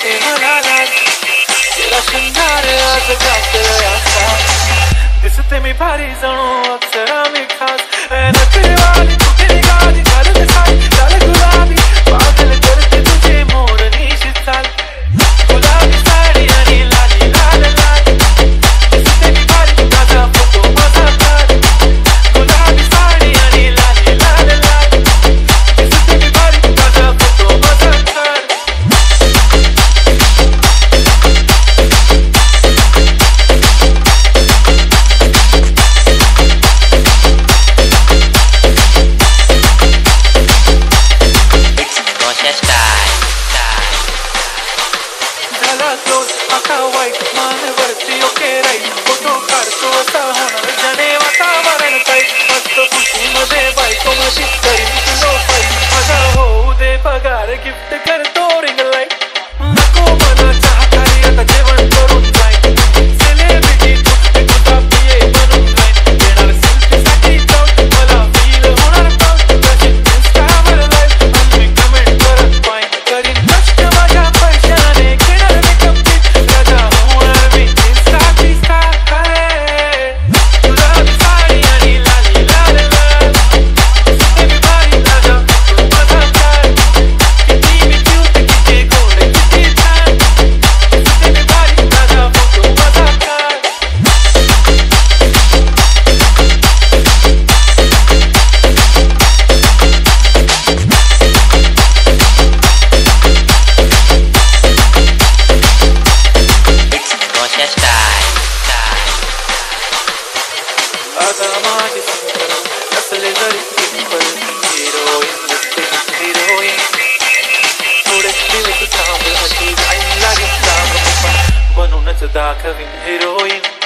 वाटते मला लाज तेरा शृंगार आज गाजतोय असा दिसते मी भारी जणू अप्सरा मी खास नखरेवाली कुठे निघाली घालून साडी लाल गुलाबी पागल करते तुझे मोरनीशी चाल गुलाबी साडी आणि लाली लाल लाल दिसते मी भारी ताजा फोटो माझा काढ गुलाबी साडी आणि लाली लाल लाल दिसते मी भारी ताजा फोटो माझा काढ झाला क्लोज आता वाईट मानवरती ओके राईट फोटो काढतो असा होणार जणे वातावरण काही मस्त खुशीमध्ये बायको मशी करीन तुझो फाईट माझा होऊ दे पगार गिफ्ट करतो रिंग लाईट नको मला चहा खाली आता जेवण करून जाईन सेलिब्रिटी तू तुझा पिये बनून जाईन येणार सेल्फीसाठी जाऊन मला फील होणार पाऊस कशी इंस्टावर लाईव्ह आणि कमेंट करत पाईन करीन कष्ट माझ्या पैशाने घेणार असले जरी सिंपल हिरोईन थोडे दिवस थांब अशी जाईन लागेल बनूनच दाखवीन हिरोईन